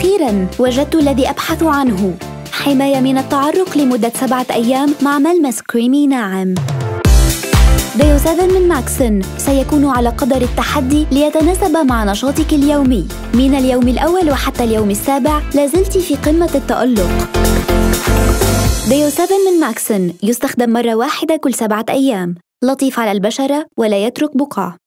أخيراً وجدت الذي أبحث عنه، حماية من التعرق لمدة 7 أيام مع ملمس كريمي ناعم. ديو 7 من ماكسن سيكون على قدر التحدي ليتناسب مع نشاطك اليومي. من اليوم الأول وحتى اليوم السابع لازلت في قمة التألق. ديو 7 من ماكسن يستخدم مرة واحدة كل 7 أيام، لطيف على البشرة ولا يترك بقع.